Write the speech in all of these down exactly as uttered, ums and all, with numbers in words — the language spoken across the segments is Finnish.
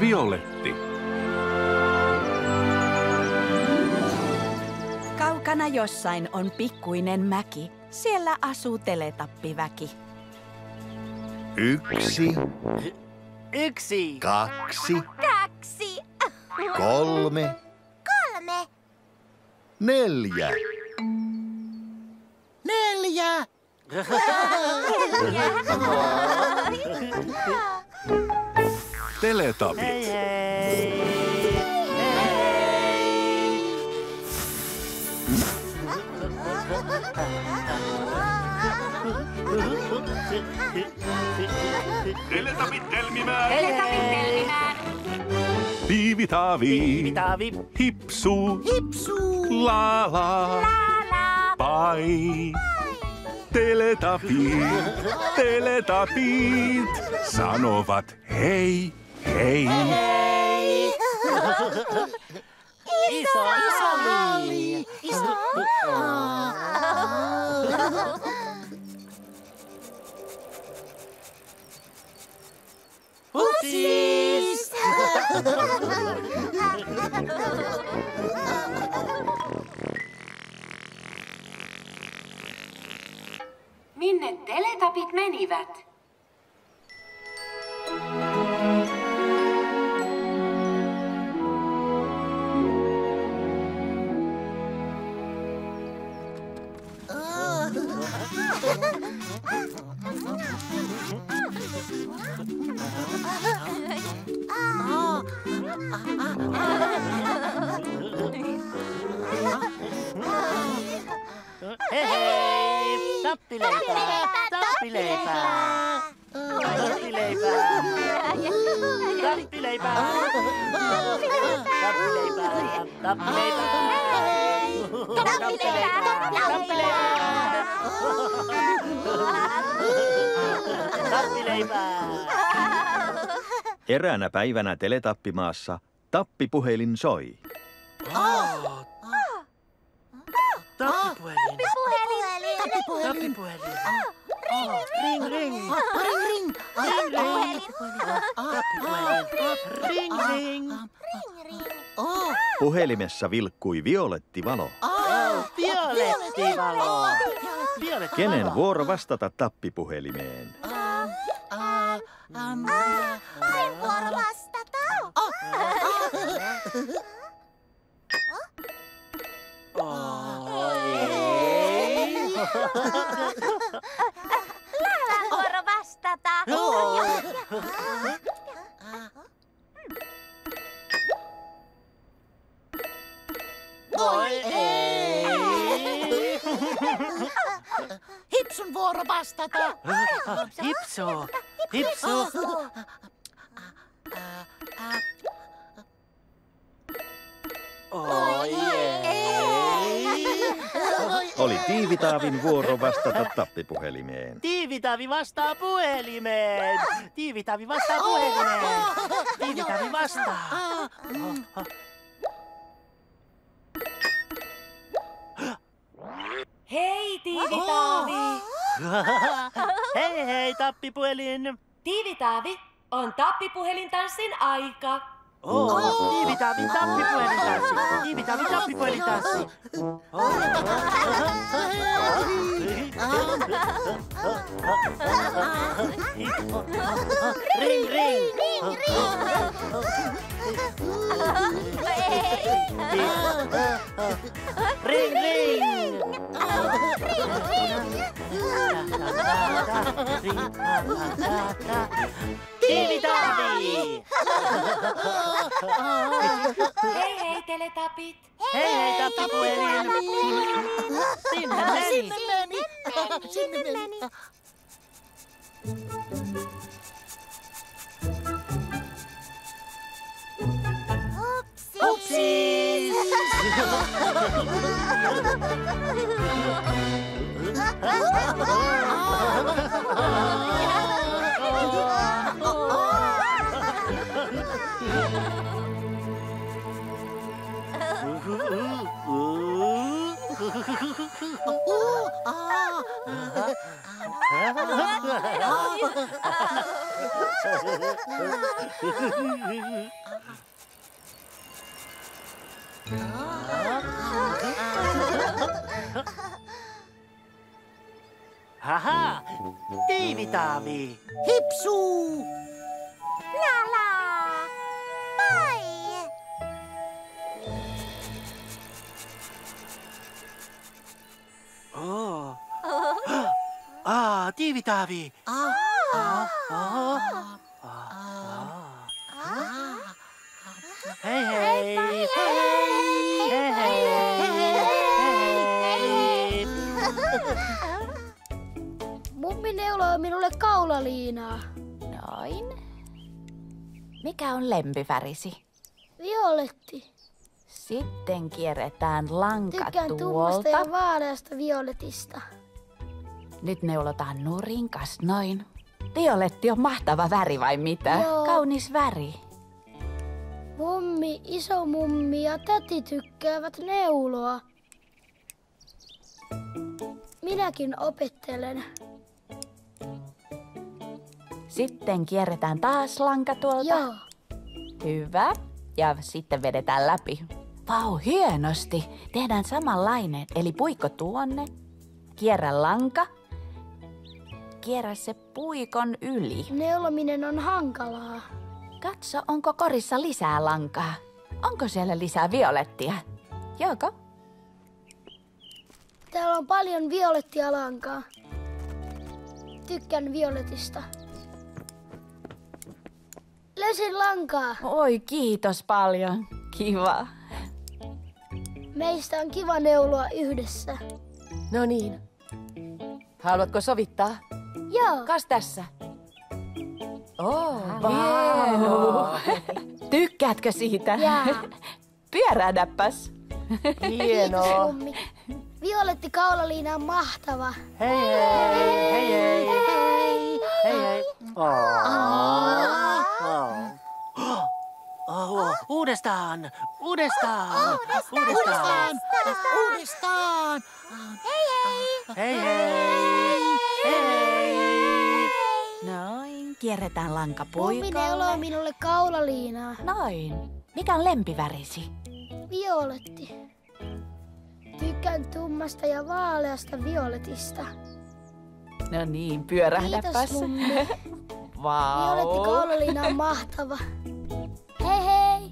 Violetti. Kaukana jossain on pikkuinen mäki. Siellä asuu teletappiväki. Yksi, Yksi. kaksi, Kaksi. kolme, Kolme. neljä. Neljä. Teletapit. Hei hei. Teletapit telmimään. Teletapit telmimään. Tiivitaavi. Tiivitaavi. Hipsu. Hipsu. La la. La. Pai. Teletapit. Teletapit. Sanovat hei, hei. Hei. Iso, iso liili. Iso. Upsis! Minne teletapit menivät? Hei hei! Tappileipää! Tappileipää! Tappileipää! Tappileipää! Tappileipää! Tappileipää! Tappileipää! Eräänä päivänä teletappimaassa tappipuhelin soi. Tappipuhelin! Tappipuhelin. Tappipuhelin! Ring ring! Ring ring. Tappipuhelin. Tappipuhelin! Ring ring! Ring ring. Puhelimessa vilkkui violetti valo. Violetti valo! Kenen vuoro vastata tappipuhelimeen? Parin vuoro vastata. Lalan vuoro vastata. Voi ei! Hipsun vuoro vastata. Hipsu! Hipsu! Oi ei! Oli Tiivitaavin vuoro vastata tappipuhelimeen. Tiivitavi vastaa puhelimeen! Tiivitavi vastaa puhelimeen! Tiivitavi vastaa! Hei, Tiivitaavi! Hei hei, tappipuhelin! Tiivitaavi, on tappipuhelintanssin aika. Oh, Tiivitaavin tappipuhelin tanssi! Tiivitaavin tappipuhelin tanssi! Ring ring! Ring Ring ring! Tiivitaavi! Hei, hei, teletapit. Hei hei, tappipuhelin! Sinne meni! Sinne meni. Sinne meni. Upsis! Uh, aa. Haha, Tiivi-Taavi. Hipsu! La la. Moi. Oh. Ah, Tiivi-Taavi. Ah, Ah, ah, ah. Hei hei. Hei hei. Hei hei. Mummi neuloi minulle kaulaliinaa. Noin. Mikä on lempivärisi? Violetti. Sitten kierretään lanka Tykkään tummasta tuolta. ja vaaleasta violetista. Nyt neulotaan nurinkas, noin. Violetti on mahtava väri vai mitä? Joo. Kaunis väri. Mummi, isomummi ja täti tykkäävät neuloa. Minäkin opettelen. Sitten kierretään taas lanka tuolta. Joo. Hyvä. Ja sitten vedetään läpi. Vau, hienosti. Tehdään samanlainen. Eli puikko tuonne. Kierrä lanka. Kierrä se puikon yli. Neulominen on hankalaa. Katso, onko korissa lisää lankaa. Onko siellä lisää violettia? Joko? Täällä on paljon violettia lankaa. Tykkään violetista. Löysin lankaa. Oi, kiitos paljon. Kiva. Meistä on kiva neuloa yhdessä. No niin. Haluatko sovittaa? Joo. Kas tässä? Oh, Vau. Tykkäätkö siitä? Jaa. Pyörähdäpäs. Kiitos, Hienoa. mummi. Violetti kaulaliina on mahtava. Hei hei. Hei hei. Hei hei. Oh. Oh. Oh. Uudestaan. Uudestaan. Uudestaan. Uudestaan! Hei hei. Hei hei. Noin, kierretään lanka Mummi neuloo puikolle. minulle kaulaliinaa. Noin. Mikä on lempivärisi? Violetti. Tykkään tummasta ja vaaleasta violetista. No niin, pyörähdäpäs. Kiitos, mummi. Vau. Violetti kaulaliina on mahtava. Hei hei!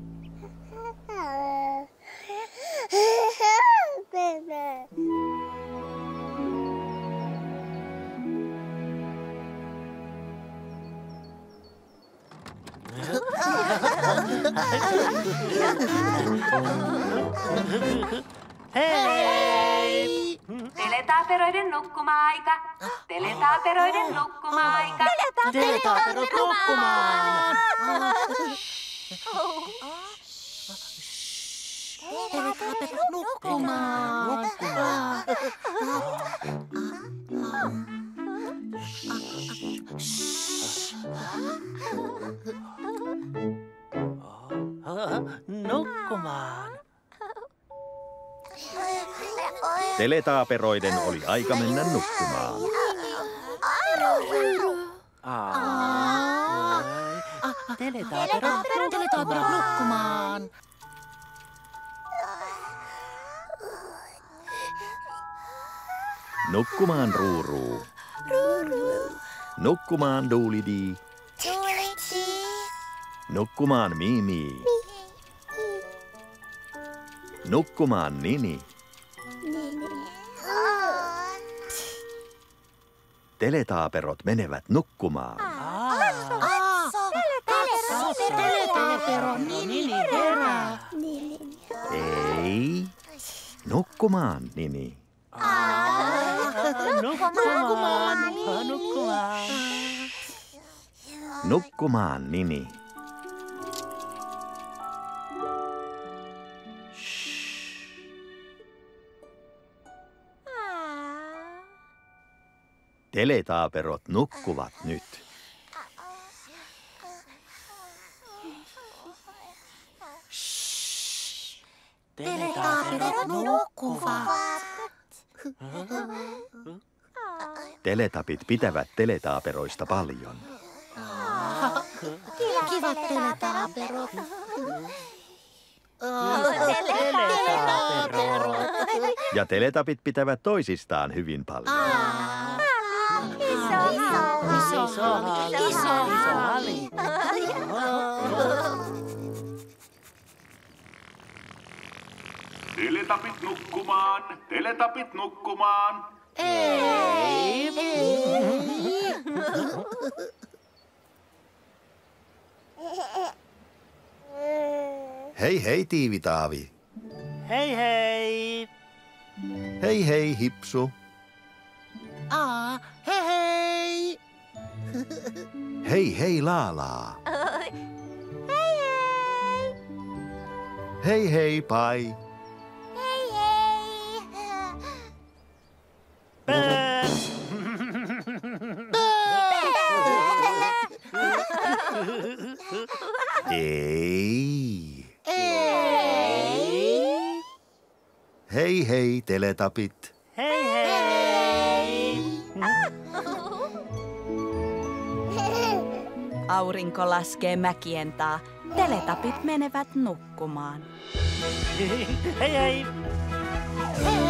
Hei. Teletaaperoiden nukkuma-aika. Teletaaperoiden nukkuma-aika. Teletaaperot nukkumaan. Teletaaperot nukkumaan. Nukkumaan. Nukkumaan. Teletaaperoiden oli aika mennä nukkumaan. Ah. Teletaaperot. Teletaaperot nukkumaan. Nukkumaan Ruuruu. Nukkumaan Duulidii. Nukkumaan Mimi. Nukkumaan Nini. Teletaaperot menevät nukkumaan. Teletaapero, Nini herää. Ei. Nukkumaan, Nini. Nukkumaan. Nukkumaan. Nukkumaan, Nini. Teletaaperot nukkuvat nyt. Teletaaperot nukkuvat. Teletapit pitävät teletaaperoista paljon. Kivat teletaaperot. Ja teletapit pitävät toisistaan hyvin paljon. Iso, iso, Iso, iso, iso hali. Teletapit nukkumaan, teletapit nukkumaan. Ei, ei. Hei hei Tiivitaavi. Hei hei. Hei hei Hipsu. Aa, hei hei. Hei hei Laalaa. Hei hei. Hei hei Pai. Hei hei. Pää. Ei. Ei. Hei hei teletapit. Hei hei. Aurinko laskee mäkien taa. Teletapit menevät nukkumaan. Hei hei. Hei